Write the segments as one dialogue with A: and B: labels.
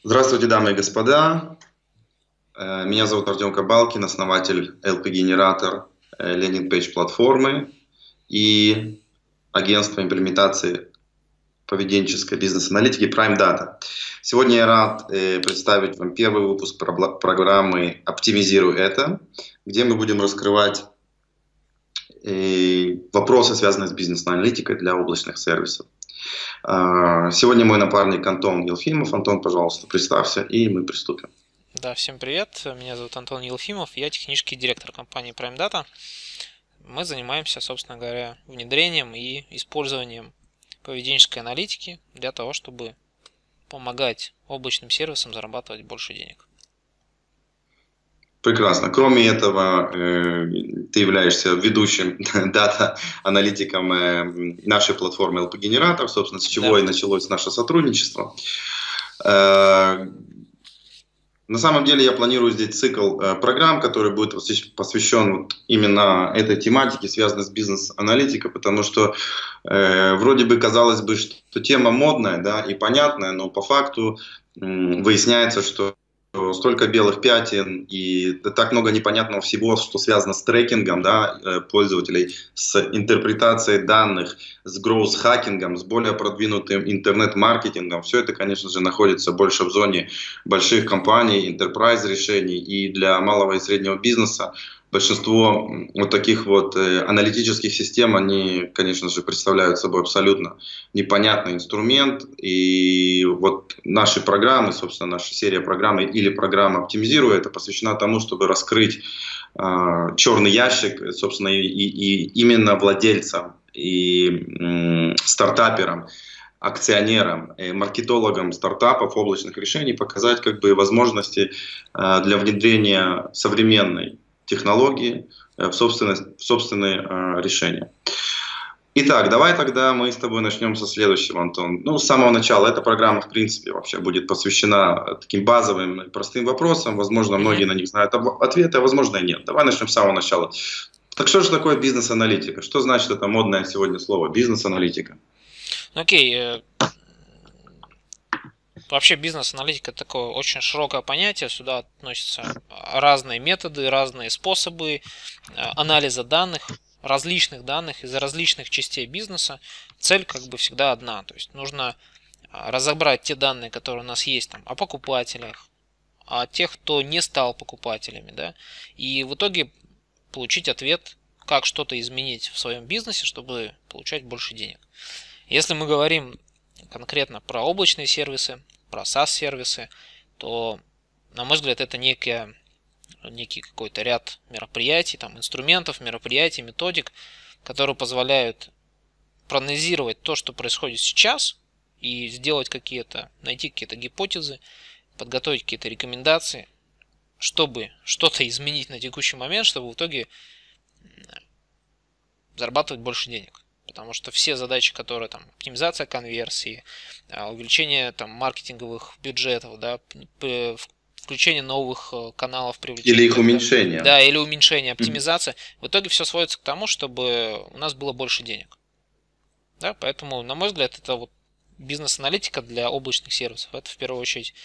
A: Здравствуйте, дамы и господа. Меня зовут Артем Кабалкин, основатель LP-генератор, лендинг-пейдж платформы и агентства имплементации поведенческой бизнес-аналитики Prime Data. Сегодня я рад представить вам первый выпуск программы «Оптимизируй это», где мы будем раскрывать вопросы, связанные с бизнес-аналитикой для облачных сервисов. Сегодня мой напарник Антон Елфимов. Антон, пожалуйста, представься, и мы приступим.
B: Да, всем привет. Меня зовут Антон Елфимов. Я технический директор компании Prime Data. Мы занимаемся, собственно говоря, внедрением и использованием поведенческой аналитики для того, чтобы помогать облачным сервисам зарабатывать больше денег.
A: Прекрасно. Кроме этого, ты являешься ведущим дата-аналитиком нашей платформы LP-генератор, собственно, с чего и началось наше сотрудничество. На самом деле я планирую здесь цикл программ, который будет посвящен именно этой тематике, связанной с бизнес-аналитикой, потому что вроде бы казалось бы, что тема модная, да, и понятная, но по факту выясняется, что столько белых пятен и так много непонятного всего, что связано с трекингом, да, пользователей, с интерпретацией данных, с гроус-хакингом, с более продвинутым интернет-маркетингом. Все это, конечно же, находится больше в зоне больших компаний, enterprise решений, и для малого и среднего бизнеса большинство вот таких вот аналитических систем, они, конечно же, представляют собой абсолютно непонятный инструмент. И вот наши программы, собственно, наша серия программ или программа «Оптимизируй» это посвящена тому, чтобы раскрыть черный ящик, собственно, и именно владельцам и стартаперам, акционерам, маркетологам стартапов, облачных решений, показать как бы возможности для внедрения современной технологии в собственные решения. Итак, давай тогда мы с тобой начнем со следующего, Антон. Ну, с самого начала. Эта программа, в принципе, вообще будет посвящена таким базовым, простым вопросам. Возможно, многие на них знают ответы, а возможно и нет. Давай начнем с самого начала. Так что же такое бизнес-аналитика? Что значит это модное сегодня слово бизнес-аналитика?
B: Окей. Вообще бизнес-аналитика это такое очень широкое понятие, сюда относятся разные методы, разные способы анализа данных, различных данных из различных частей бизнеса. Цель как бы всегда одна, то есть нужно разобрать те данные, которые у нас есть там, о покупателях, о тех, кто не стал покупателями, да, и в итоге получить ответ, как что-то изменить в своем бизнесе, чтобы получать больше денег. Если мы говорим конкретно про облачные сервисы, про SaaS-сервисы, то, на мой взгляд, это некий какой-то ряд мероприятий, там, инструментов, мероприятий, методик, которые позволяют проанализировать то, что происходит сейчас, и найти какие-то гипотезы, подготовить какие-то рекомендации, чтобы что-то изменить на текущий момент, чтобы в итоге зарабатывать больше денег. Потому что все задачи, которые там оптимизация конверсии, увеличение там маркетинговых бюджетов, да, включение новых каналов привлечения.
A: Или их уменьшение.
B: Да, или уменьшение, оптимизация. В итоге все сводится к тому, чтобы у нас было больше денег. Да, поэтому, на мой взгляд, это вот бизнес-аналитика для облачных сервисов. Это в первую очередь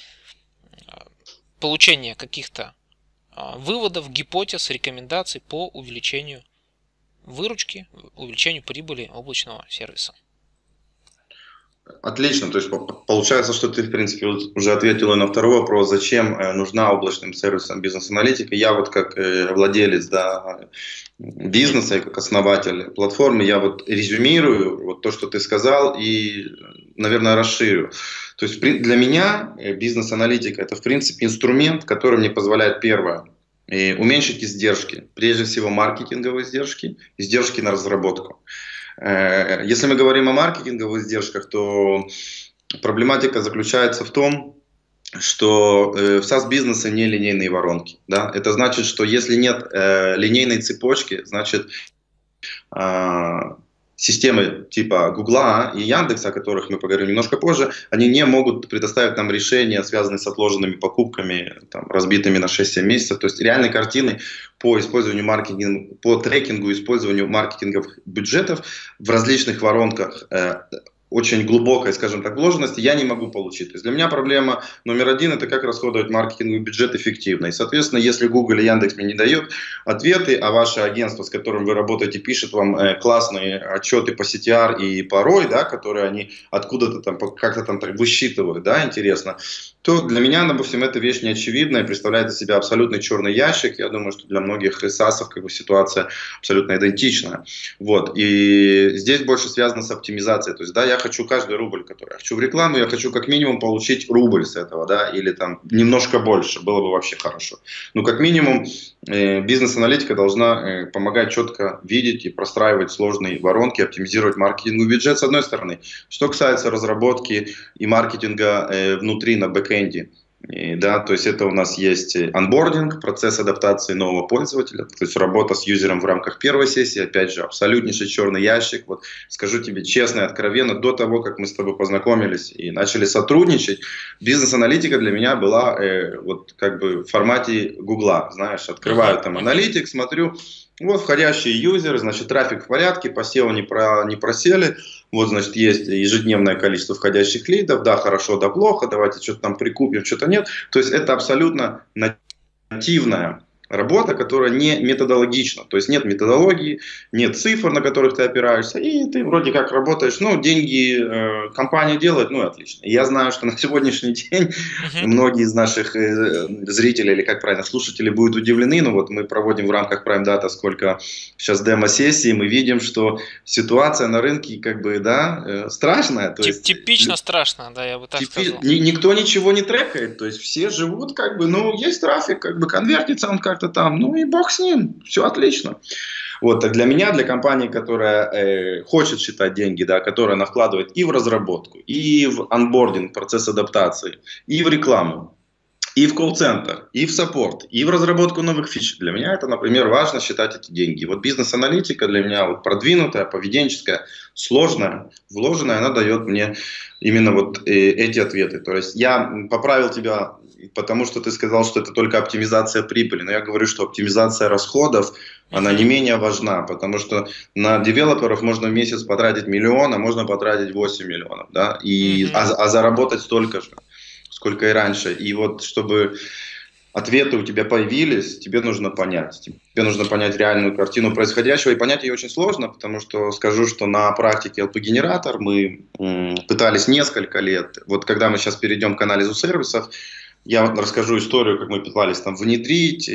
B: получение каких-то выводов, гипотез, рекомендаций по увеличению выручки, увеличению прибыли облачного сервиса.
A: Отлично, то есть получается, что ты, в принципе, уже ответил на второй вопрос, зачем нужна облачным сервисам бизнес-аналитика. Я вот как владелец, да, бизнеса и как основатель платформы, я вот резюмирую вот то, что ты сказал, и, наверное, расширю. То есть для меня бизнес-аналитика это, в принципе, инструмент, который мне позволяет, первое, уменьшить издержки, прежде всего маркетинговые издержки, издержки на разработку. Если мы говорим о маркетинговых издержках, то проблематика заключается в том, что в SaaS-бизнесе не линейные воронки. Да? Это значит, что если нет линейной цепочки, значит системы типа Гугла и Яндекса, о которых мы поговорим немножко позже, они не могут предоставить нам решения, связанные с отложенными покупками, там, разбитыми на 6-7 месяцев. То есть реальной картины по использованию маркетинга, по трекингу, использованию маркетинговых бюджетов в различных воронках очень глубокой, скажем так, вложенности я не могу получить. То есть для меня проблема номер один – это как расходовать маркетинговый бюджет эффективно. И, соответственно, если Google и Яндекс мне не дают ответы, а ваше агентство, с которым вы работаете, пишет вам классные отчеты по CTR и по ROI, да, которые они откуда-то там как-то там так высчитывают, да, интересно, то для меня, допустим, эта вещь неочевидная, представляет из себя абсолютный черный ящик. Я думаю, что для многих САСов как бы ситуация абсолютно идентичная. Вот. И здесь больше связано с оптимизацией. То есть, да, я хочу каждый рубль, который я хочу в рекламу, я хочу как минимум получить рубль с этого, да, или там немножко больше, было бы вообще хорошо. Ну, как минимум, бизнес-аналитика должна помогать четко видеть и простраивать сложные воронки, оптимизировать маркетинговый бюджет с одной стороны. Что касается разработки и маркетинга внутри на бэкэнде, да, то есть это у нас есть онбординг, процесс адаптации нового пользователя, то есть работа с юзером в рамках первой сессии, опять же, абсолютнейший черный ящик. Вот скажу тебе честно и откровенно, до того, как мы с тобой познакомились и начали сотрудничать, бизнес-аналитика для меня была вот как бы в формате Гугла, знаешь, открываю там аналитик, смотрю, вот входящие юзеры, значит, трафик в порядке, по SEO не просели. Вот, значит, есть ежедневное количество входящих лидов, да, хорошо, да, плохо, давайте что-то там прикупим, что-то нет. То есть это абсолютно нативная работа, которая не методологична. То есть нет методологии, нет цифр, на которых ты опираешься, и ты вроде как работаешь, ну, деньги компания делает, ну, и отлично. И я знаю, что на сегодняшний день многие из наших зрителей, или как правильно, слушателей будут удивлены, но вот мы проводим в рамках Prime Data сколько сейчас демо-сессий, мы видим, что ситуация на рынке, как бы, да, страшная. То есть,
B: типично страшно, да, я бы так сказал.
A: Никто ничего не трекает, то есть все живут, как бы, ну, есть трафик, как бы конвертится он как-то там, ну и бог с ним, все отлично. Вот, так для меня, для компании, которая хочет считать деньги, да, которая она вкладывает и в разработку, и в онбординг, процесс адаптации, и в рекламу, и в колл-центр, и в саппорт, и в разработку новых фич. Для меня это, например, важно считать эти деньги. Вот бизнес-аналитика для меня вот продвинутая, поведенческая, сложная, вложенная, она дает мне именно вот эти ответы. То есть я поправил тебя, потому что ты сказал, что это только оптимизация прибыли. Но я говорю, что оптимизация расходов, она не менее важна, потому что на девелоперов можно в месяц потратить 1 миллион, а можно потратить 8 миллионов, да, а заработать столько же, сколько и раньше. И вот чтобы ответы у тебя появились, тебе нужно понять. Тебе нужно понять реальную картину происходящего. И понять ее очень сложно, потому что скажу, что на практике LP-генератор мы пытались несколько лет. Вот когда мы сейчас перейдем к анализу сервисов, я вот расскажу историю, как мы пытались там внедрить,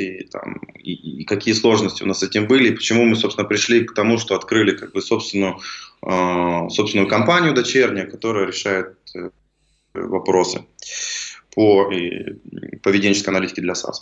A: и какие сложности у нас с этим были, и почему мы, собственно, пришли к тому, что открыли как бы собственную компанию дочернюю, которая решает вопросы по поведенческой аналитике для SaaS.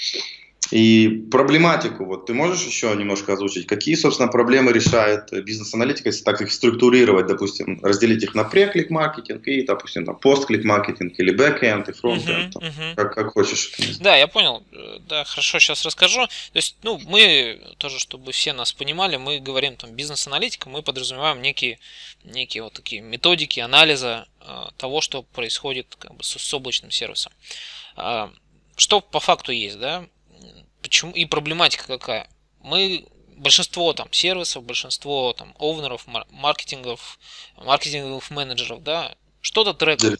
A: И проблематику, вот ты можешь еще немножко озвучить, какие, собственно, проблемы решает бизнес-аналитика, если так их структурировать, допустим, разделить их на преклик-маркетинг и, допустим, там, пост-клик-маркетинг или бэкэнд и фронтенд, как хочешь.
B: Да, я понял, да, хорошо, сейчас расскажу. То есть, ну, мы тоже, чтобы все нас понимали, мы говорим там бизнес-аналитика, мы подразумеваем некие вот такие методики анализа того, что происходит как бы с облачным сервисом. Что по факту есть, да? Почему и проблематика какая? Большинство там сервисов, большинство там овнеров, маркетинговых менеджеров, да, что-то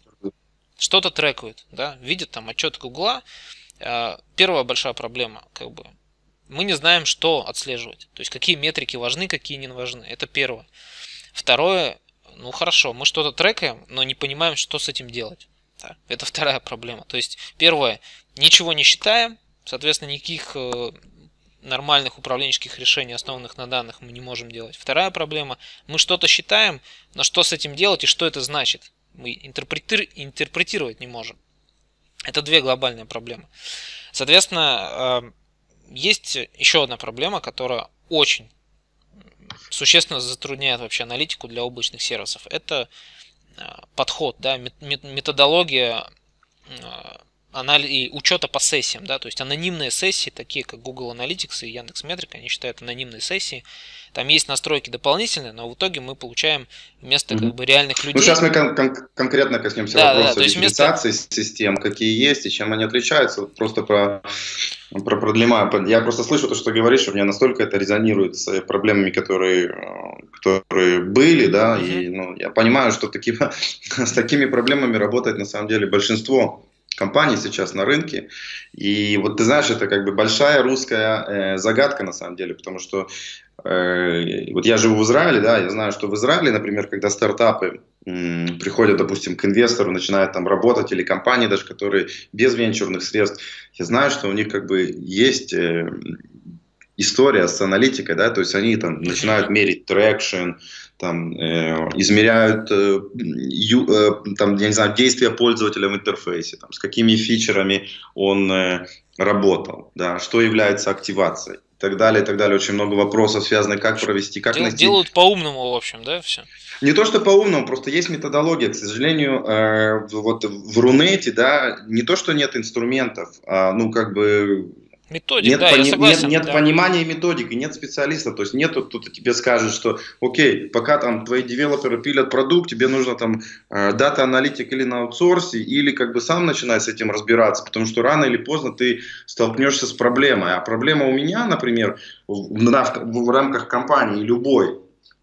B: трекают, да, видят там отчет Гугла. Первая большая проблема, как бы, мы не знаем, что отслеживать, то есть какие метрики важны, какие не важны. Это первое. Второе, ну хорошо, мы что-то трекаем, но не понимаем, что с этим делать. Да, это вторая проблема. То есть первое, ничего не считаем. Соответственно, никаких нормальных управленческих решений, основанных на данных, мы не можем делать. Вторая проблема. Мы что-то считаем, но что с этим делать и что это значит? Мы интерпретировать не можем. Это две глобальные проблемы. Соответственно, есть еще одна проблема, которая очень существенно затрудняет вообще аналитику для облачных сервисов. Это подход, да, методология и учета по сессиям, да, то есть анонимные сессии, такие как Google Analytics и Яндекс.Метрика, они считают анонимные сессии. Там есть настройки дополнительные, но в итоге мы получаем вместо как бы реальных людей.
A: Ну, сейчас мы конкретно коснемся вопроса дифференциации систем, какие есть и чем они отличаются. Вот просто про я просто слышу то, что ты говоришь, у меня настолько это резонирует с проблемами, которые были, да, и я понимаю, что с такими проблемами работает на самом деле большинство компаний сейчас на рынке. И вот ты знаешь, это как бы большая русская загадка на самом деле, потому что вот я живу в Израиле, да, я знаю, что в Израиле, например, когда стартапы приходят, допустим, к инвестору, начинают там работать, или компании даже, которые без венчурных средств, я знаю, что у них как бы есть история с аналитикой, да, то есть они там начинают мерить трекшн, там, измеряют там, я не знаю, действия пользователя в интерфейсе, там, с какими фичерами он работал, да, что является активацией. И так далее, и так далее. Очень много вопросов, связанных, как провести, как найти.
B: Делают по-умному, в общем, да, все?
A: Не то, что по-умному, просто есть методология. К сожалению, вот в Рунете, да, не то, что нет инструментов, ну, как бы...
B: Методик, да, я согласен.
A: Нет понимания методики, нет специалиста, то есть нету, кто-то тебе скажет, что окей, пока там твои девелоперы пилят продукт, тебе нужно там дата-аналитик или на аутсорсе, или как бы сам начинать с этим разбираться, потому что рано или поздно ты столкнешься с проблемой. А проблема у меня, например, в рамках компании любой,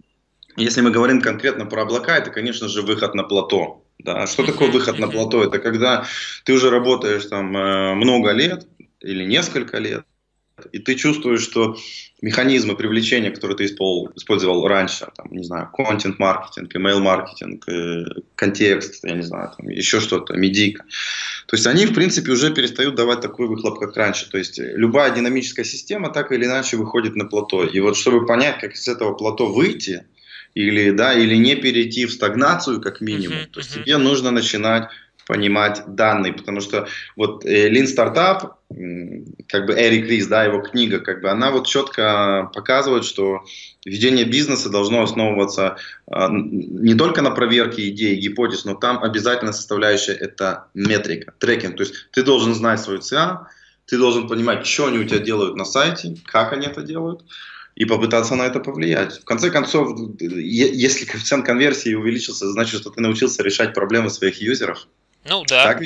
A: если мы говорим конкретно про облака, это, конечно же, выход на плато. Да. Что такое выход на плато? Это когда ты уже работаешь там много лет, или несколько лет, и ты чувствуешь, что механизмы привлечения, которые ты использовал раньше, там, не знаю, контент-маркетинг, email-маркетинг, контекст, я не знаю, там, еще что-то, медийка, то есть они, в принципе, уже перестают давать такой выхлоп, как раньше. То есть любая динамическая система так или иначе выходит на плато. И вот чтобы понять, как из этого плато выйти, или не перейти в стагнацию, как минимум, то есть тебе нужно начинать понимать данные, потому что вот Lean Startup, как бы Эрик Рис, да, его книга, как бы она вот четко показывает, что ведение бизнеса должно основываться не только на проверке идей, гипотез, но там обязательно составляющая это метрика, трекинг, то есть ты должен знать свою ЦА, ты должен понимать, что они у тебя делают на сайте, как они это делают, и попытаться на это повлиять. В конце концов, если коэффициент конверсии увеличился, значит, что ты научился решать проблемы своих юзеров.
B: Ну да.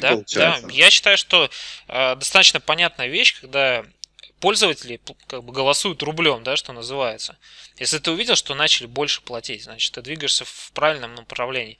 B: Я считаю, что достаточно понятная вещь, когда пользователи как бы голосуют рублем, да, что называется. Если ты увидел, что начали больше платить, значит, ты двигаешься в правильном направлении.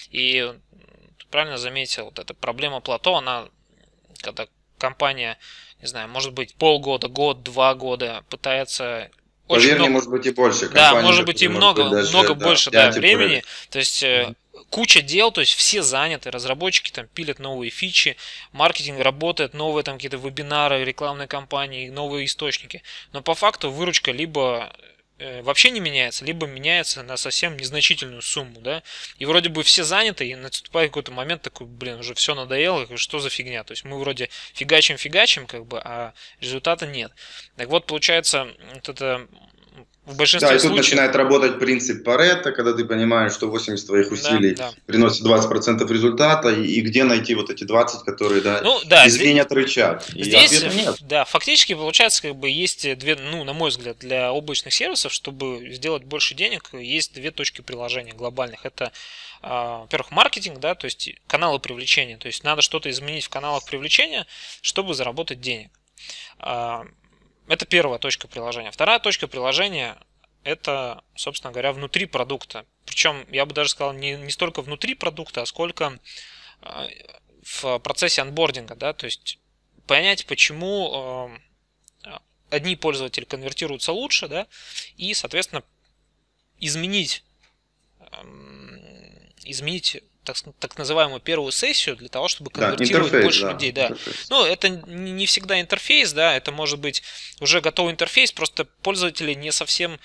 B: И ты правильно заметил, вот эта проблема плато, она, когда компания, не знаю, может быть, полгода, год, 2 года пытается...
A: Поверь мне, может быть и больше.
B: Да, может быть и много больше времени. То есть куча дел, то есть все заняты, разработчики там пилят новые фичи, маркетинг работает, новые там какие-то вебинары, рекламные кампании, новые источники. Но по факту выручка либо вообще не меняется, либо меняется на совсем незначительную сумму, да, и вроде бы все заняты, и наступает какой-то момент такой, блин, уже все надоело, что за фигня, то есть мы вроде фигачим, как бы, а результата нет. Так вот, получается, вот это в большинстве
A: случаев...
B: Да,
A: и тут начинает работать принцип Паретто, когда ты понимаешь, что 80 твоих усилий приносит 20% результата, и где найти вот эти 20, которые изменят рычаг.
B: Здесь, и ответа нет. Да, фактически, получается, как бы есть две, на мой взгляд, для облачных сервисов, чтобы сделать больше денег, есть две точки приложения глобальных. Это, во-первых, маркетинг, да, то есть каналы привлечения, то есть надо что-то изменить в каналах привлечения, чтобы заработать денег. Это первая точка приложения. Вторая точка приложения – это, собственно говоря, внутри продукта. Причем, я бы даже сказал, не столько внутри продукта, а сколько в процессе анбординга. Да? То есть понять, почему одни пользователи конвертируются лучше, да? И, соответственно, изменить так называемую первую сессию для того, чтобы конвертировать больше людей. Да. Ну, это не всегда интерфейс, да, это может быть уже готовый интерфейс, просто пользователи не совсем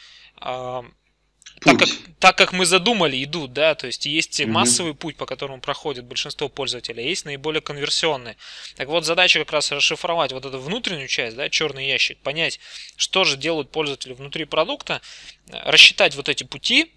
B: так, как мы задумали, идут, да, то есть есть массовый путь, по которому проходит большинство пользователей, а есть наиболее конверсионные. Так вот, задача как раз расшифровать вот эту внутреннюю часть, да, черный ящик, понять, что же делают пользователи внутри продукта, рассчитать вот эти пути.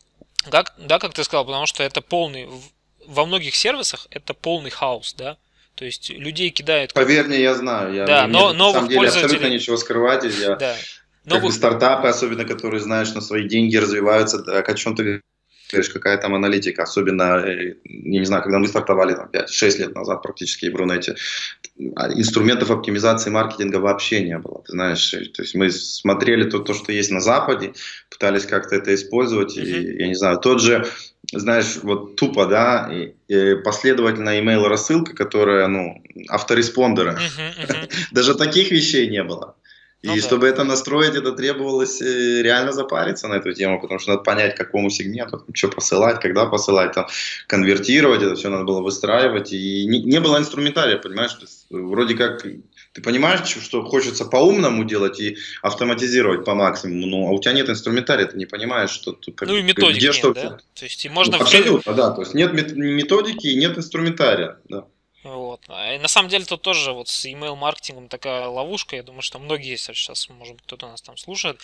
B: Как ты сказал, потому что это полный, во многих сервисах это полный хаос, да, То есть людей кидают...
A: Поверь мне, я знаю.
B: Да,
A: Мне на
B: новых
A: самом деле абсолютно
B: пользователей...
A: нечего скрывать. Я,
B: Да,
A: как бы
B: новых...
A: стартапы, особенно которые, знаешь, на свои деньги развиваются, так, о чем ты говоришь, какая там аналитика, особенно, я не знаю, когда мы стартовали там 5-6 лет назад практически в Рунете, инструментов оптимизации маркетинга вообще не было, ты знаешь, то есть мы смотрели то, что есть на Западе, пытались как-то это использовать, и, я не знаю, тот же, знаешь, вот тупо, да, последовательная email рассылка, которая, ну, автореспондеры, даже таких вещей не было. И чтобы это настроить, это требовалось реально запариться на эту тему, потому что надо понять, к какому сегменту, что посылать, когда посылать, там, конвертировать, это все надо было выстраивать. И не было инструментария, понимаешь? То есть, вроде как ты понимаешь, что хочется по-умному делать и автоматизировать по максимуму, но у тебя нет инструментария, ты не понимаешь, что ты
B: Ну и методик
A: где
B: нет,
A: что.
B: да? То есть и можно...
A: Абсолютно, да. То есть нет методики и нет инструментария, да.
B: Вот. И на самом деле тут тоже вот с email-маркетингом такая ловушка. Я думаю, что многие сейчас, может быть, кто-то нас там слушает,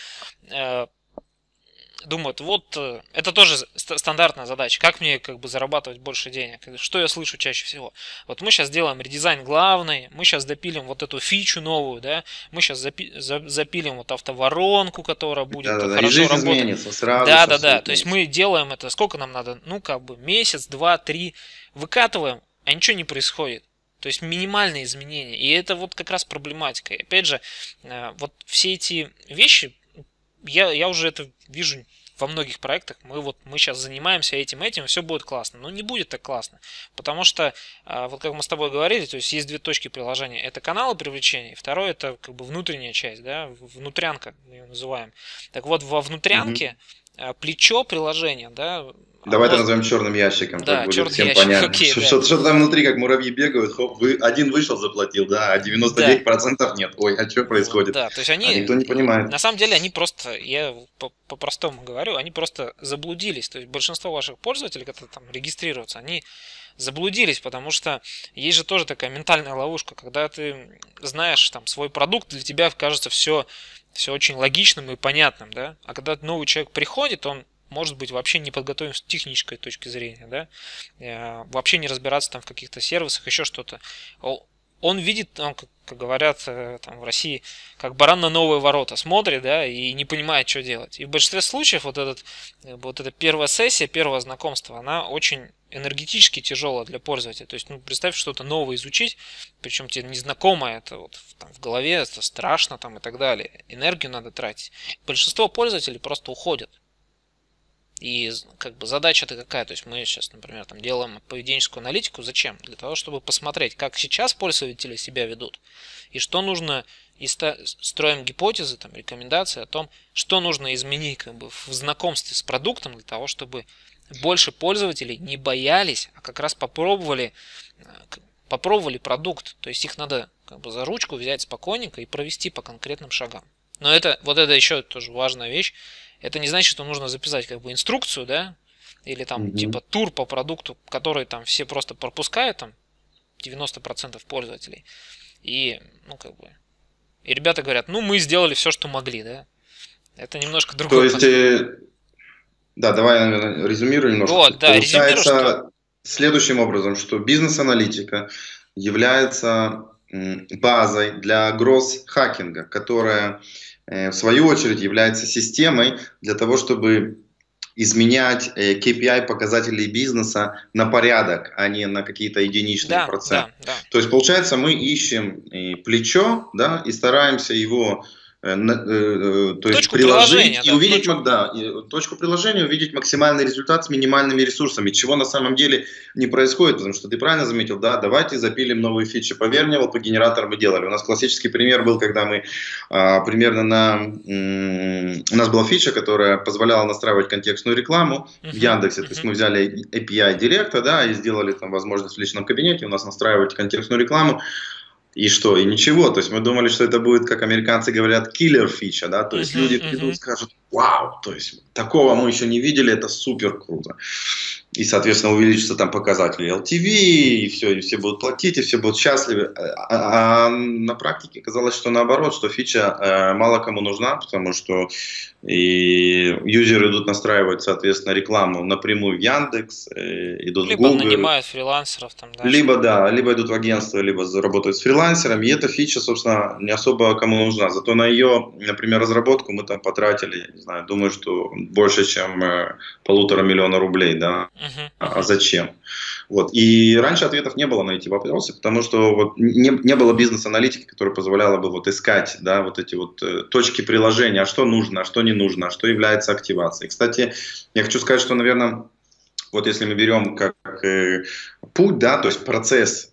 B: думают, вот это тоже стандартная задача. Как мне как бы зарабатывать больше денег? Что я слышу чаще всего? Вот мы сейчас делаем редизайн главный, мы сейчас допилим вот эту фичу новую, да, мы сейчас запилим вот автоворонку, которая будет хорошо
A: и жизнь
B: работать.
A: изменится сразу.
B: Да. То есть мы делаем это, сколько нам надо? Ну, как бы месяц, 2, 3, выкатываем, а ничего не происходит. То есть минимальные изменения. И это вот как раз проблематика. И опять же, вот все эти вещи, я уже это вижу во многих проектах. Мы сейчас занимаемся этим, все будет классно. Но не будет так классно. Потому что, вот как мы с тобой говорили, то есть две точки приложения. Это каналы привлечения. И второе, это как бы внутренняя часть, да, внутрянка, мы ее называем. Так вот, во внутрянке плечо приложения, да.
A: Давай это назовем черным ящиком,
B: да,
A: так будет
B: черный
A: всем
B: ящик,
A: понятно.
B: окей,
A: Что-то там внутри, как муравьи бегают, хоп, один вышел, заплатил, да, а 99% нет. Ой, а что происходит?
B: Да, то есть они,
A: никто не понимает.
B: На самом деле они просто, я по-простому говорю, они просто заблудились. То есть большинство ваших пользователей, которые там регистрируются, они заблудились, потому что есть же тоже такая ментальная ловушка, когда ты знаешь там свой продукт, для тебя кажется все очень логичным и понятным, да, а когда новый человек приходит, он может быть вообще не подготовлен с технической точки зрения, да, вообще не разбираться там в каких-то сервисах, еще что-то. Он видит, как говорят там в России, как баран на новые ворота смотрит, да, и не понимает, что делать. И в большинстве случаев вот эта первая сессия, первое знакомство, она очень энергетически тяжелая для пользователя. То есть, ну, представь, что-то новое изучить, причем тебе незнакомое, это вот там в голове, это страшно там и так далее. Энергию надо тратить. Большинство пользователей просто уходят. И как бы задача-то какая? То есть мы сейчас, например, там делаем поведенческую аналитику. Зачем? Для того, чтобы посмотреть, как сейчас пользователи себя ведут. И что нужно, и строим гипотезы, там, рекомендации о том, что нужно изменить как бы в знакомстве с продуктом для того, чтобы больше пользователей не боялись, а как раз попробовали продукт. То есть их надо как бы за ручку взять спокойненько и провести по конкретным шагам. Но это еще тоже важная вещь. Это не значит, что нужно записать как бы инструкцию, да, или там типа тур по продукту, который там все просто пропускают, там 90% пользователей. И, ну, как бы, и ребята говорят, ну, мы сделали все, что могли, да. Это немножко другой подход.
A: То есть, да, давай, наверное, резюмирую немножко.
B: Вот, да,
A: Получается
B: что...
A: следующим образом, что бизнес-аналитика является базой для гросс-хакинга, которая в свою очередь является системой для того, чтобы изменять KPI показателей бизнеса на порядок, а не на какие-то единичные проценты.
B: Да.
A: То есть, получается, мы ищем плечо, да, и стараемся его то есть приложить и увидеть точку приложения, увидеть максимальный результат с минимальными ресурсами, чего на самом деле не происходит, потому что ты правильно заметил, да, давайте запилим новые фичи. Поверь мне, вот по генератору мы делали. У нас классический пример был, когда мы примерно у нас была фича, которая позволяла настраивать контекстную рекламу в Яндексе. То есть мы взяли API директа, да, и сделали там возможность в личном кабинете у нас настраивать контекстную рекламу. И что? И ничего. То есть мы думали, что это будет, как американцы говорят, killer фича, да, то есть люди придут и скажут, вау, то есть такого мы еще не видели, это супер круто. И, соответственно, увеличатся там показатели LTV, и все будут платить, и все будут счастливы. А на практике казалось, что наоборот, что фича мало кому нужна, потому что И юзеры идут настраивать, соответственно, рекламу напрямую в Яндекс, идут в
B: Либо
A: Google.
B: нанимают фрилансеров там, да.
A: Либо, да, либо идут в агентство, либо работают с фрилансерами. И эта фича, собственно, не особо кому нужна. Зато на ее, например, разработку мы там потратили, я не знаю, думаю, что больше, чем 1,5 миллиона рублей, да. А зачем? Вот. И раньше ответов не было на эти вопросы, потому что вот не было бизнес-аналитики, которая позволяла бы вот искать, да, вот эти вот точки приложения, а что нужно, а что не нужно, а что является активацией. Кстати, я хочу сказать, что, наверное, вот если мы берем как путь, да, то есть процесс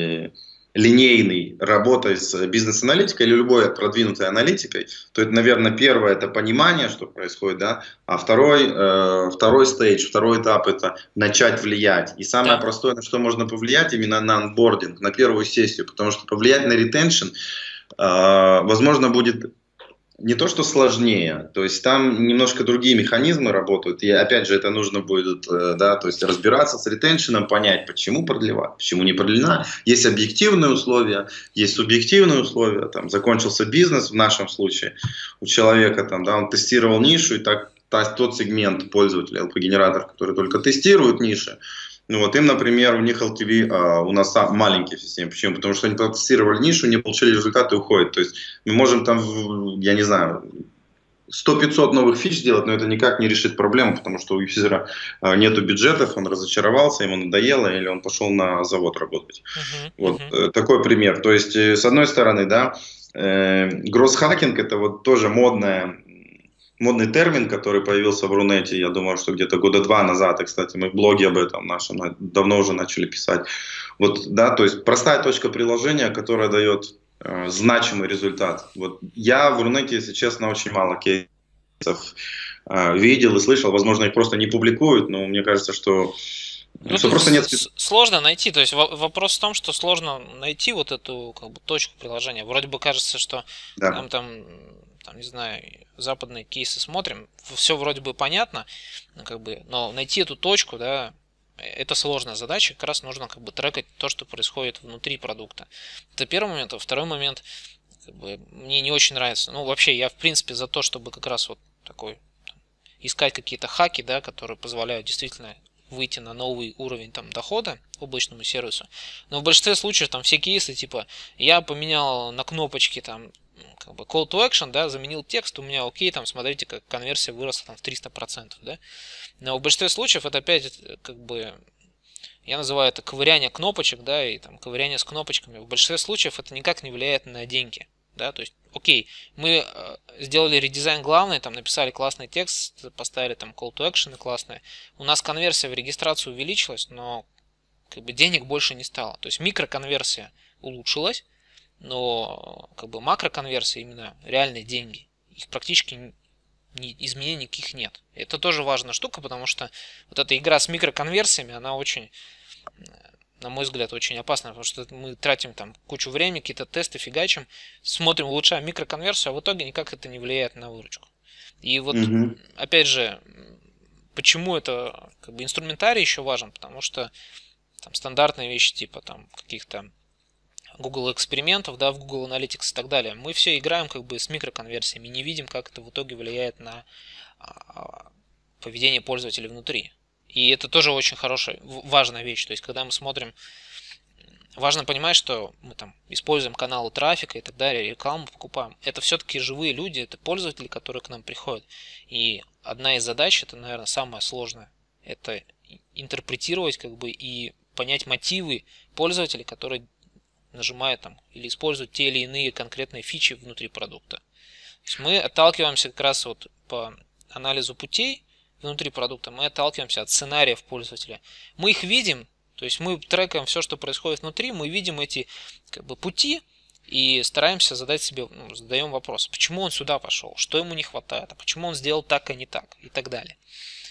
A: линейный работы с бизнес-аналитикой или любой продвинутой аналитикой, то это, наверное, первое – это понимание, что происходит, да, а второй стейдж, второй этап – это начать влиять. И самое простое, на что можно повлиять, именно на онбординг, на первую сессию, потому что повлиять на ретеншн, возможно, будет не то, что сложнее, то есть там немножко другие механизмы работают, и опять же это нужно будет, да, то есть разбираться с ретеншеном, понять, почему продлевать, почему не продлена. Есть объективные условия, есть субъективные условия, там закончился бизнес в нашем случае у человека, там, да, он тестировал нишу, и тот сегмент пользователей LP-генераторов, который только тестирует ниши, ну вот им, например, у них LTV, у нас маленькие в системе. Почему? Потому что они протестировали нишу, не получили результаты и уходят. То есть мы можем там, я не знаю, 100-500 новых фич сделать, но это никак не решит проблему, потому что у юзера нету бюджетов, он разочаровался, ему надоело, или он пошел на завод работать. Вот такой пример. То есть, с одной стороны, да, гросс-хакинг это вот тоже модный термин, который появился в Рунете, я думаю, что где-то года 2 назад, и, кстати, мы в блоге об этом нашем давно уже начали писать. Вот, да, то есть простая точка приложения, которая дает значимый результат. Вот я в Рунете, если честно, очень мало кейсов видел и слышал, возможно, их просто не публикуют, но мне кажется, что просто нет.
B: Сложно найти, то есть вопрос в том, что сложно найти вот эту как бы точку приложения. Вроде бы кажется, что там, не знаю, западные кейсы смотрим, все вроде бы понятно, как бы, но найти эту точку, да, это сложная задача, как раз нужно как бы трекать то, что происходит внутри продукта. Это первый момент, а второй момент, как бы, мне не очень нравится. Ну, вообще, я в принципе за то, чтобы как раз вот такой искать какие-то хаки, да, которые позволяют действительно выйти на новый уровень там дохода облачному сервису. Но в большинстве случаев там все кейсы типа я поменял на кнопочки там как бы call to action, да, заменил текст, у меня окей, там смотрите, как конверсия выросла там в 300%, да. Но в большинстве случаев это опять как бы я называю это ковыряние кнопочек, да, и там ковыряние с кнопочками. В большинстве случаев это никак не влияет на деньги, да, то есть окей, мы сделали редизайн главный, там написали классный текст, поставили там call to action классные. У нас конверсия в регистрацию увеличилась, но как бы денег больше не стало. То есть микроконверсия улучшилась, но как бы макроконверсия, именно реальные деньги, их практически изменений никаких нет. Это тоже важная штука, потому что вот эта игра с микроконверсиями, она очень, на мой взгляд, очень опасна, потому что мы тратим там кучу времени, какие-то тесты фигачим, смотрим, улучшаем микроконверсию, а в итоге никак это не влияет на выручку. И вот, опять же, почему это как бы инструментарий еще важен, потому что там стандартные вещи типа там каких-то Google экспериментов, да, в Google Analytics и так далее, мы все играем как бы с микроконверсиями, не видим, как это в итоге влияет на поведение пользователей внутри. И это тоже очень хорошая, важная вещь. То есть, когда мы смотрим, важно понимать, что мы там используем каналы трафика и так далее, рекламу покупаем. Это все-таки живые люди, это пользователи, которые к нам приходят. И одна из задач, это, наверное, самая сложная, это интерпретировать как бы и понять мотивы пользователей, которые нажимают там или используют те или иные конкретные фичи внутри продукта. То есть мы отталкиваемся как раз вот по анализу путей внутри продукта, мы отталкиваемся от сценариев пользователя. Мы их видим, то есть мы трекаем все, что происходит внутри, мы видим эти как бы пути и стараемся задать себе, задаем вопрос, почему он сюда пошел, что ему не хватает, а почему он сделал так, а не так и так далее.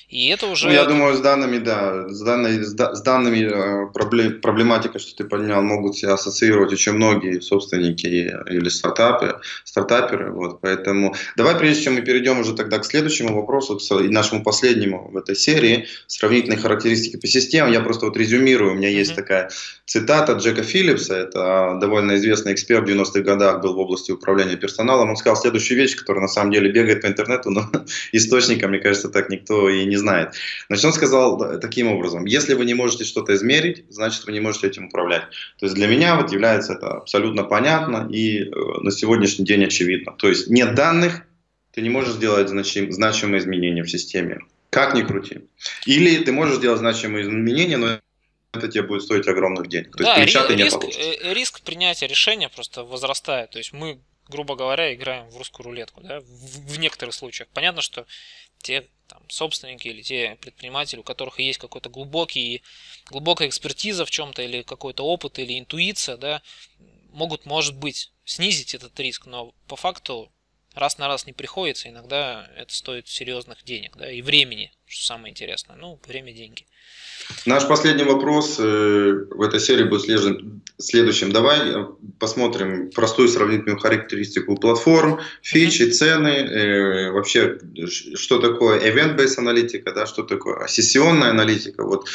B: И это
A: Ну, я
B: уже
A: думаю, с данными, да, с данными проблематикой, что ты поднял, могут себя ассоциировать очень многие собственники или стартаперы. Вот, поэтому давай, прежде чем мы перейдем уже тогда к следующему вопросу, и нашему последнему в этой серии, сравнительные характеристики по системам, я просто вот резюмирую, у меня есть такая цитата Джека Филлипса, это довольно известный эксперт в 90-х годах, был в области управления персоналом, он сказал следующую вещь, которая на самом деле бегает по интернету, но источника, мне кажется, так никто и не знает. Значит, он сказал таким образом: если вы не можете что-то измерить, значит, вы не можете этим управлять. То есть для меня вот является это абсолютно понятно и на сегодняшний день очевидно. То есть нет данных, ты не можешь сделать значимые изменения в системе. Как ни крути. Или ты можешь сделать значимые изменения, но это тебе будет стоить огромных денег. То есть ключа ты не получишь.
B: Риск принятия решения просто возрастает. То есть мы, грубо говоря, играем в русскую рулетку, да, в некоторых случаях. Понятно, что те там собственники или те предприниматели, у которых есть какой-то глубокая экспертиза в чем-то, или какой-то опыт, или интуиция, да, могут, может быть, снизить этот риск, но по факту раз на раз не приходится, иногда это стоит серьезных денег, да, и времени, что самое интересное. Ну, время – деньги.
A: Наш последний вопрос в этой серии будет следующим. Давай посмотрим простую сравнительную характеристику платформ, фичи, цены, вообще, что такое event-based аналитика, да, что такое сессионная аналитика. Вот,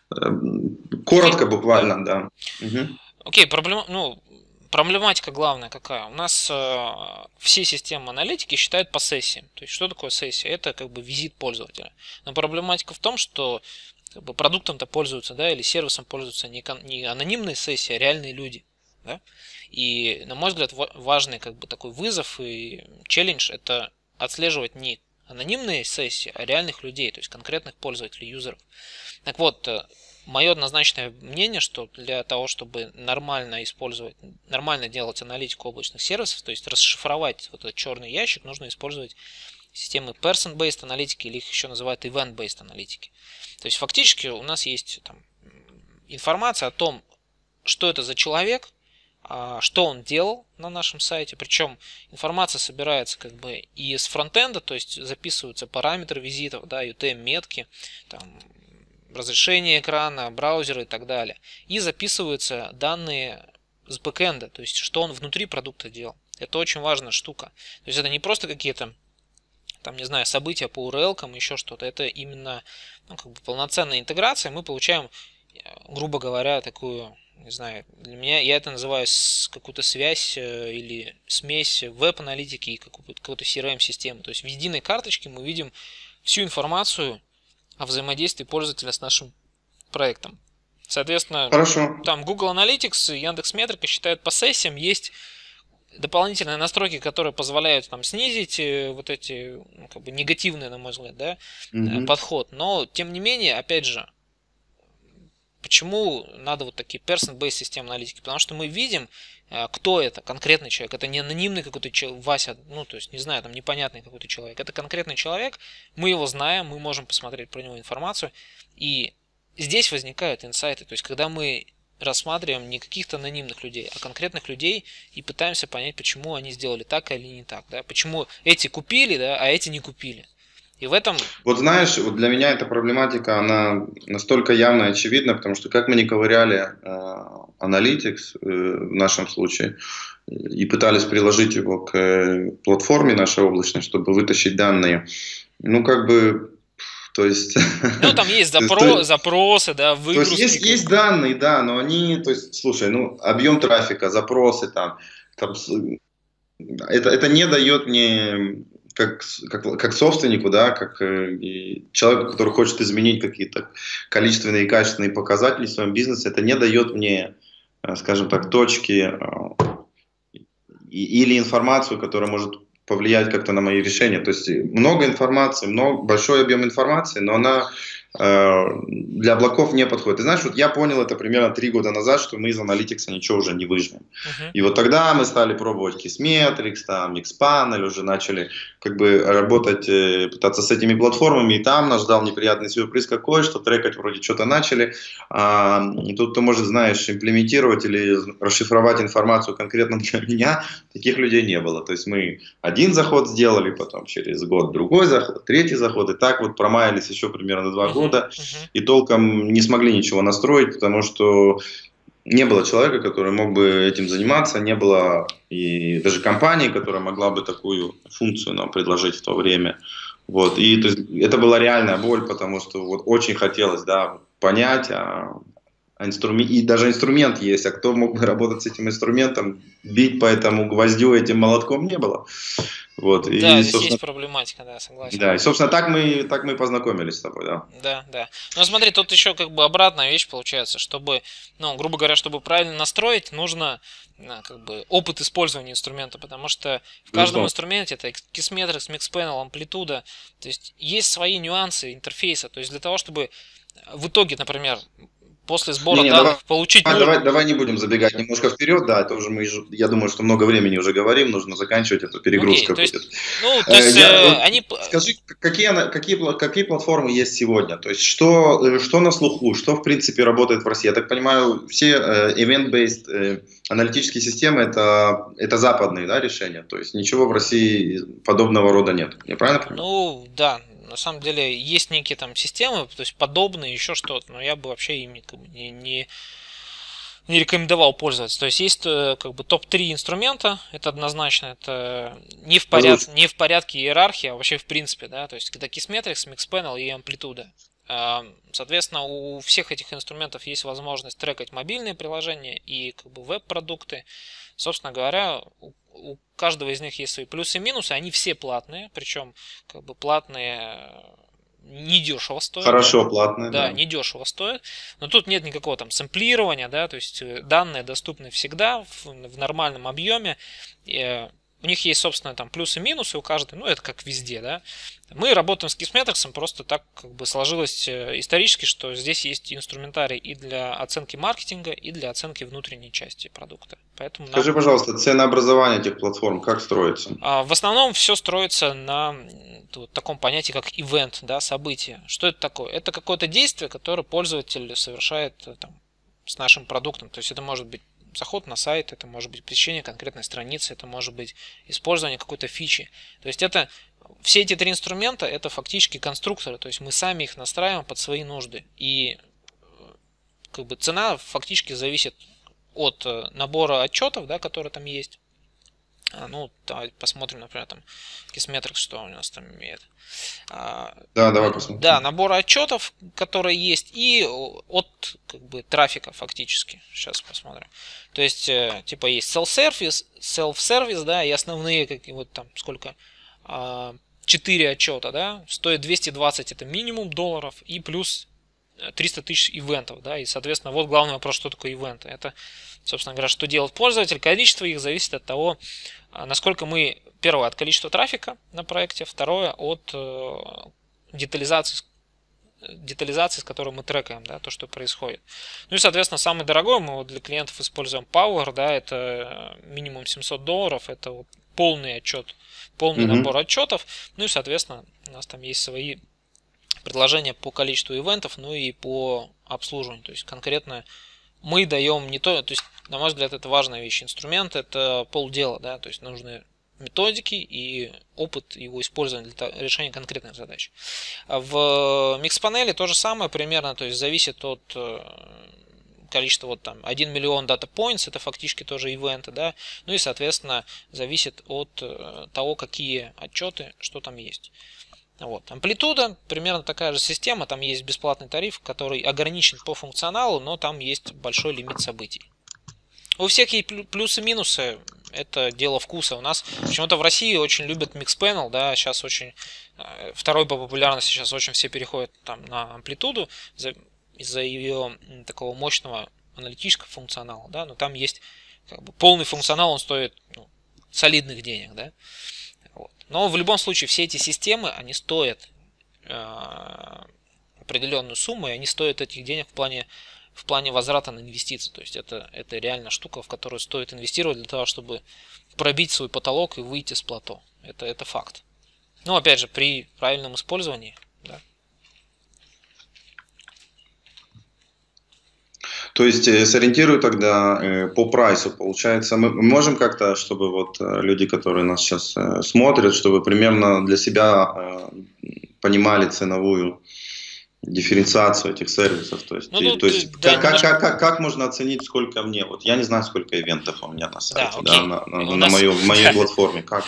A: коротко, буквально, да.
B: Окей, проблематика главная какая? У нас все системы аналитики считают по сессиям. То есть, что такое сессия? Это как бы визит пользователя. Но проблематика в том, что как бы продуктом-то пользуются, да, или сервисом пользуются не анонимные сессии, а реальные люди. Да? И, на мой взгляд, важный как бы такой вызов и челлендж – это отслеживать не анонимные сессии, а реальных людей, то есть конкретных пользователей, юзеров. Так вот, мое однозначное мнение, что для того, чтобы нормально делать аналитику облачных сервисов, то есть расшифровать вот этот черный ящик, нужно использовать системы person-based аналитики, или их еще называют event-based аналитики. То есть фактически у нас есть там информация о том, что это за человек, что он делал на нашем сайте. Причем информация собирается как бы и с фронтенда, то есть записываются параметры визитов, да, UTM-метки, там, разрешение экрана, браузеры и так далее. И записываются данные с бэкэнда, то есть что он внутри продукта делал. Это очень важная штука. То есть это не просто какие-то там, не знаю, события по URL-кам, еще что-то. Это именно как бы полноценная интеграция. Мы получаем, грубо говоря, такую, не знаю, для меня, я это называю какую-то связь или смесь веб-аналитики и какой-то CRM-системы. То есть в единой карточке мы видим всю информацию о взаимодействии пользователя с нашим проектом. Соответственно, там Google Analytics и Яндекс.Метрика считают по сессиям, есть дополнительные настройки, которые позволяют там снизить вот эти как бы негативные, на мой взгляд, да, подход. Но, тем не менее, опять же, почему надо вот такие person-based системы аналитики? Потому что мы видим, кто это, конкретный человек. Это не анонимный какой-то Вася, ну, то есть, не знаю, там непонятный какой-то человек. Это конкретный человек, мы его знаем, мы можем посмотреть про него информацию. И здесь возникают инсайты. То есть, когда мы рассматриваем не каких-то анонимных людей, а конкретных людей и пытаемся понять, почему они сделали так или не так, да? Почему эти купили, да, а эти не купили. И в этом...
A: Вот знаешь, вот для меня эта проблематика, она настолько явна и очевидна, потому что как мы не ковыряли Analytics в нашем случае и пытались приложить его к платформе нашей облачной, чтобы вытащить данные, ну как бы... То есть,
B: ну, там есть запросы, да, выгрузки.
A: То есть есть данные, да, но они, то есть, слушай, ну, объем трафика, запросы там это не дает мне, как собственнику, да, как и человеку, который хочет изменить какие-то количественные и качественные показатели в своем бизнесе, это не дает мне, скажем так, точки или информацию, которая может повлиять как-то на мои решения. То есть много информации, большой объем информации, но она для облаков не подходит. Ты знаешь, вот я понял это примерно 3 года назад, что мы из Analytics ничего уже не выжмем. И вот тогда мы стали пробовать Kissmetrics, там, Mixpanel, уже начали как бы работать, пытаться с этими платформами, и там нас ждал неприятный сюрприз какой, что трекать вроде что-то начали, тут ты, может, знаешь, имплементировать или расшифровать информацию конкретно для меня, таких людей не было. То есть мы один заход сделали, потом через год другой заход, третий заход, и так вот промаялись еще примерно 2 года, и толком не смогли ничего настроить, потому что не было человека, который мог бы этим заниматься, не было и даже компании, которая могла бы такую функцию нам предложить в то время. Вот. И то есть, это была реальная боль, потому что вот очень хотелось, да, понять, и даже инструмент есть, а кто мог бы работать с этим инструментом, бить по этому гвоздю этим молотком не было. Вот.
B: Да,
A: И,
B: здесь есть проблематика, да, согласен.
A: Да, и, собственно, так мы познакомились с тобой, да.
B: Да, да. Но смотри, тут еще как бы обратная вещь получается, чтобы, ну, грубо говоря, чтобы правильно настроить, нужно как бы опыт использования инструмента, потому что в каждом инструменте, это Kissmetrics, Mixpanel, амплитуда, то есть есть свои нюансы интерфейса, то есть для того, чтобы в итоге, например, после сбора данных получить...
A: Давай не будем забегать немножко вперед, да, это уже я думаю, что много времени уже говорим, нужно заканчивать, эту перегрузка будет. Скажи, какие платформы есть сегодня, то есть что на слуху, что в принципе работает в России? Я так понимаю, все event-based аналитические системы это западные, да, решения, то есть ничего в России подобного рода нет, я правильно понимаю?
B: Ну, да. На самом деле есть некие там системы, то есть подобные, еще что-то, но я бы вообще ими как бы не рекомендовал пользоваться. То есть есть как бы топ-3 инструмента, это однозначно, это не в порядке иерархии, а вообще в принципе, да, то есть это Kissmetrics, Mixpanel и амплитуда. Соответственно, у всех этих инструментов есть возможность трекать мобильные приложения и как бы веб-продукты. Собственно говоря, у каждого из них есть свои плюсы и минусы, они все платные, причем как бы платные недешево стоят.
A: Хорошо платные.
B: Да, недешево стоят. Но тут нет никакого там сэмплирования, да, то есть данные доступны всегда в нормальном объеме. У них есть, собственно, там плюсы и минусы у каждой, ну, это как везде, да. Мы работаем с Kissmetrics, просто так как бы сложилось исторически, что здесь есть инструментарий и для оценки маркетинга, и для оценки внутренней части продукта. Поэтому
A: Скажи, пожалуйста, ценообразование этих платформ как строится?
B: В основном все строится на таком понятии, как ивент, да, событие. Что это такое? Это какое-то действие, которое пользователь совершает там, с нашим продуктом. То есть это может быть заход на сайт, это может быть посещение конкретной страницы, это может быть использование какой-то фичи. То есть это все эти 3 инструмента это фактически конструкторы, то есть мы сами их настраиваем под свои нужды. И как бы цена фактически зависит от набора отчетов, да, которые там есть. Ну, давай посмотрим, например, там Kissmetrics, что у нас там имеет.
A: Да, давай посмотрим.
B: Да, набор отчетов, которые есть, и от как бы трафика фактически. Сейчас посмотрим. То есть, типа есть self-service, да, и основные, как вот там сколько, 4 отчета, да, стоит 220 это минимум долларов, и плюс 300 тысяч ивентов, да, и, соответственно, вот главный вопрос, что такое ивенты. Это, собственно говоря, что делает пользователь. Количество их зависит от того, насколько мы, первое, от количества трафика на проекте, второе, от детализации, с которой мы трекаем, да, то, что происходит. Ну и, соответственно, самый дорогой, мы вот для клиентов используем Power, да, это минимум $700, это вот полный отчет, полный набор отчетов. Ну и, соответственно, у нас там есть свои предложения по количеству ивентов, ну и по обслуживанию. То есть конкретно мы даем не то, то есть, на мой взгляд, это важная вещь. Инструмент это полдела, да, то есть нужны методики и опыт его использования для решения конкретных задач. В Mixpanel то же самое примерно, то есть зависит от количества, вот там 1 миллион data points, это фактически тоже ивенты, да, ну и, соответственно, зависит от того, какие отчеты, что там есть. Вот. Амплитуда, примерно такая же система, там есть бесплатный тариф, который ограничен по функционалу, но там есть большой лимит событий. У всех есть плюсы и минусы, это дело вкуса. У нас почему-то в России очень любят Mixpanel, да, сейчас очень, второй по популярности сейчас очень все переходят там на амплитуду из-за ее такого мощного аналитического функционала, да, но там есть как бы полный функционал, он стоит солидных денег, да. Вот. Но в любом случае все эти системы, они стоят определенную сумму, и они стоят этих денег в плане возврата на инвестиции. То есть это реально штука, в которую стоит инвестировать для того, чтобы пробить свой потолок и выйти с плато. Это факт. Ну, опять же, при правильном использовании, да.
A: То есть сориентирую тогда по прайсу. Получается, мы можем как-то, чтобы вот люди, которые нас сейчас смотрят, чтобы примерно для себя понимали ценовую дифференциацию этих сервисов. То есть,
B: Ну,
A: то есть
B: да,
A: как можно оценить, сколько мне? Вот я не знаю, сколько ивентов у меня на сайте,
B: да,
A: на моей платформе. Как?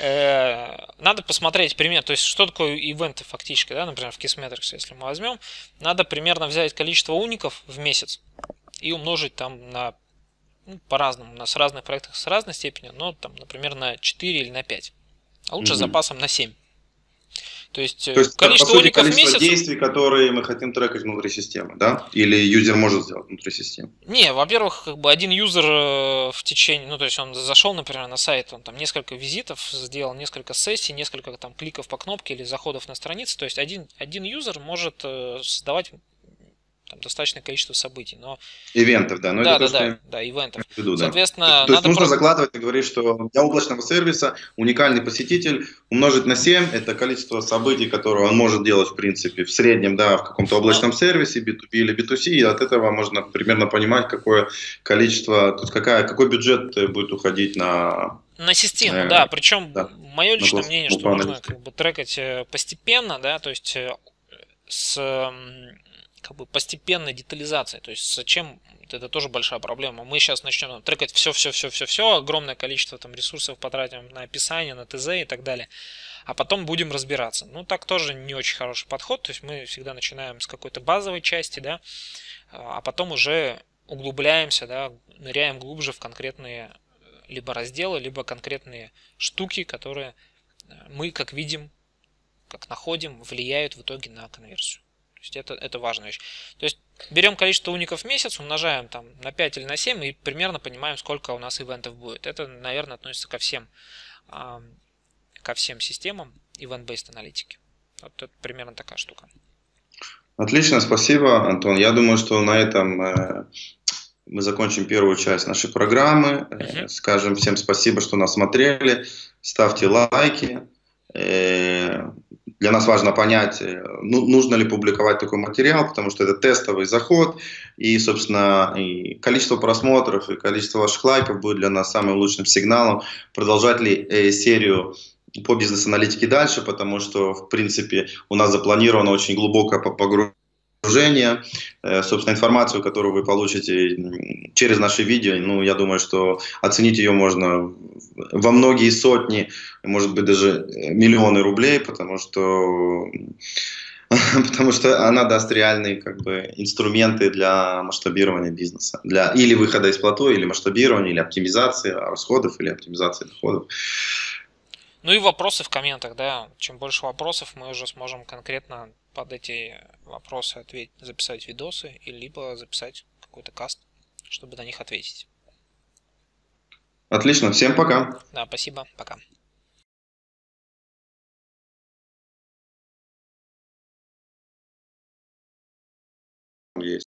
B: Надо посмотреть пример. То есть, что такое ивенты фактически, да, например, в Kissmetrics, если мы возьмем, надо примерно взять количество уников в месяц и умножить там на, ну, по-разному, у нас в разных проектах с разной степенью, но там, например, на 4 или на 5, а лучше с запасом на 7. То есть количество
A: по сути,
B: уников
A: количество
B: в месяц...
A: действий, которые мы хотим трекать внутри системы, да? Или юзер может сделать внутри системы?
B: Не, во-первых, как бы один юзер в течение, ну, то есть он зашел, например, на сайт, он там несколько визитов сделал, несколько сессий, несколько там кликов по кнопке или заходов на страницу, то есть один юзер может создавать там достаточное количество событий, но...
A: Ивентов, да. Но это
B: ивентов.
A: Виду, да.
B: Соответственно,
A: то есть нужно закладывать, ты говоришь, что для облачного сервиса уникальный посетитель умножить на 7, это количество событий, которые он может делать, в принципе, в среднем, да, в каком-то облачном сервисе, B2B или B2C, и от этого можно примерно понимать, какое количество, то есть какой бюджет будет уходить на
B: систему, да, причем
A: да,
B: мое личное мнение, что нужно как бы трекать постепенно, да, то есть с как бы постепенной детализацией, то есть зачем, это тоже большая проблема. Мы сейчас начнем трекать все, огромное количество там ресурсов потратим на описание, на ТЗ и так далее, а потом будем разбираться. Ну, так тоже не очень хороший подход, то есть мы всегда начинаем с какой-то базовой части, да, а потом уже углубляемся, да, ныряем глубже в конкретные либо разделы, либо конкретные штуки, которые мы, как видим, как находим, влияют в итоге на конверсию. То есть это важная вещь. То есть берем количество уников в месяц, умножаем там на 5 или на 7 и примерно понимаем, сколько у нас ивентов будет. Это, наверное, относится ко всем системам event-based аналитики. Вот это примерно такая штука.
A: Отлично, спасибо, Антон. Я думаю, что на этом мы закончим первую часть нашей программы. Скажем всем спасибо, что нас смотрели. Ставьте лайки. Для нас важно понять, нужно ли публиковать такой материал, потому что это тестовый заход, и, собственно, и количество просмотров, и количество ваших лайков будет для нас самым лучшим сигналом, продолжать ли серию по бизнес-аналитике дальше, потому что, в принципе, у нас запланировано очень глубокое погружение, собственно, информацию, которую вы получите через наши видео, ну, я думаю, что оценить ее можно во многие сотни, может быть, даже миллионы рублей, потому что она даст реальные как бы инструменты для масштабирования бизнеса, для или выхода из плато, или масштабирования, или оптимизации расходов, или оптимизации доходов.
B: Ну и вопросы в комментах, да. Чем больше вопросов, мы уже сможем конкретно под эти вопросы записать видосы, либо записать какой-то каст, чтобы на них ответить.
A: Отлично, всем пока.
B: Да, спасибо, пока.